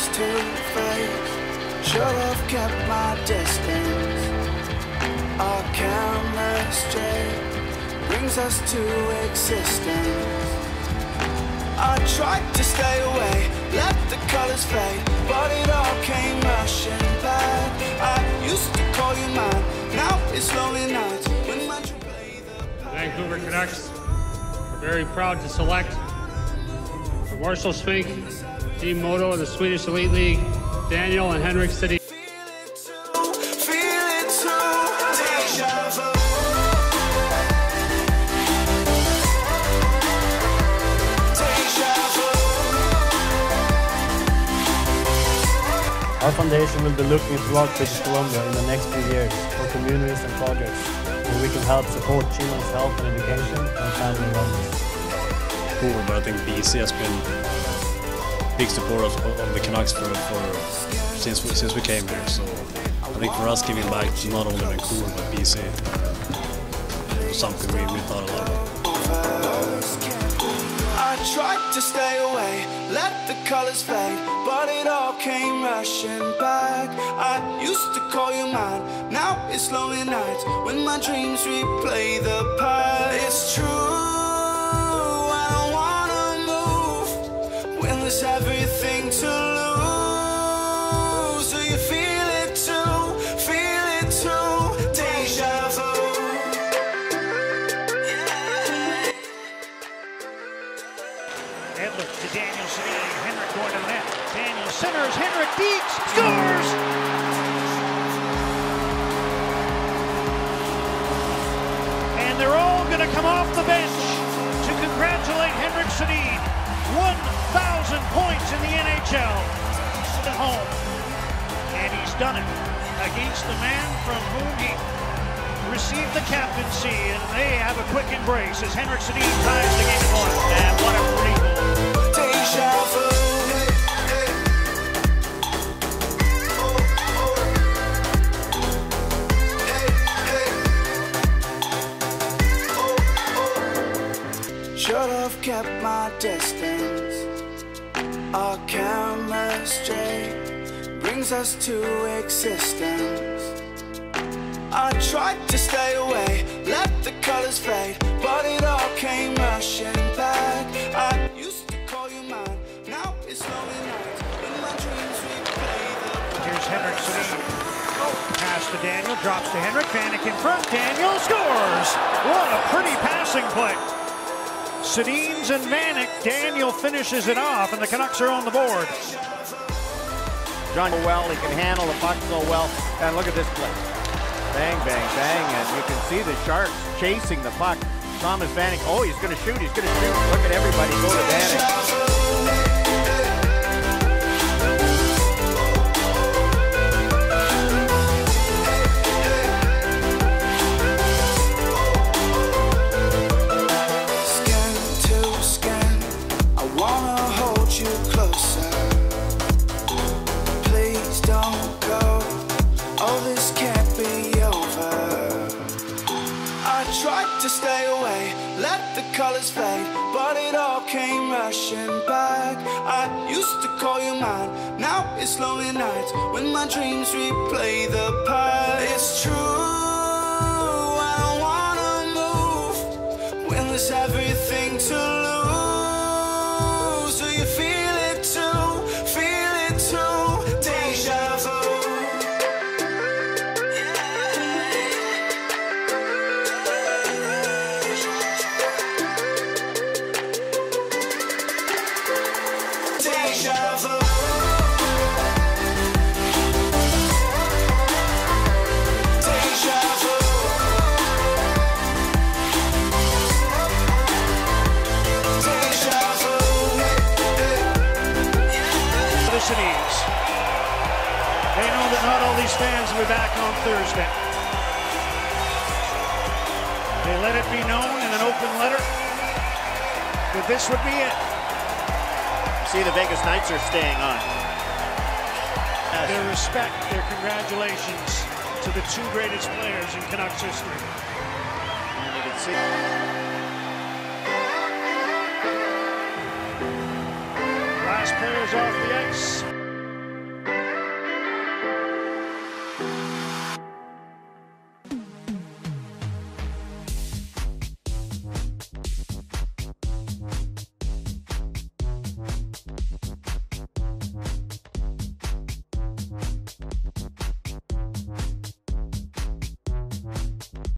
to face. Should have kept my distance. Our chemistry brings us to existence. I tried to stay away, let the colors fade, but it all came rushing back. I used to call you mine, now it's lonely nights when my dream play the Vancouver Canucks are very proud to select for Marshall Spink, Team Modo of the Swedish Elite League, Daniel and Henrik Sedin. Our foundation will be looking throughout British Columbia in the next few years for communities and projects where we can help support children's health and education and family wellness. Cool, but I think BC has been big supporters of the Canucks since we came here. So I think for us giving back to not only Vancouver but BC was something we thought a lot about. I tried to stay away, let the colors fade, but it all came rushing back. I used to call you mine, now it's lonely nights when my dreams replay the past. It's true, I don't wanna move when there's everything to lose. Do you feel it too? Feel it too? Deja vu. Edler to Daniel Sedin, Henrik going to the net. Daniel centers, Henrik Deeks scores! And they're all going to come off the bench to congratulate Henrik Sedin. 1,000 points in the NHL at home. And he's done it against the man from whom he received the captaincy, and they have a quick embrace as Henrik Sedin ties the game at one. And what a great goal. Deja vu. Should have kept my distance. Our chemistry brings us to existence. I tried to stay away, let the colors fade, but it all came rushing back. I used to call you mine, now it's lonely nights when my dreams replay the. Here's Henrik Sedin. Pass to Daniel, drops to Henrik. Vanek in front. Daniel scores! What a pretty passing play. Sedin's and Vanek. Daniel finishes it off, and the Canucks are on the board. John well, he can handle the puck so well. And look at this play. Bang, bang, bang, and you can see the Sharks chasing the puck. Thomas Vanek, oh, he's going to shoot, he's going to shoot. Look at everybody go to Vanek. Tried to stay away, let the colors fade, but it all came rushing back. I used to call you mine, now it's lonely nights when my dreams replay the past. It's true, I don't wanna move when there's everything to lose. Do you feel it too? Feel it too? Deja vu. They know that not all these fans will be back on Thursday. They let it be known in an open letter that this would be it. See, the Vegas Knights are staying on. Their respect, their congratulations to the two greatest players in Canucks history. And you can see. Last players off the ice.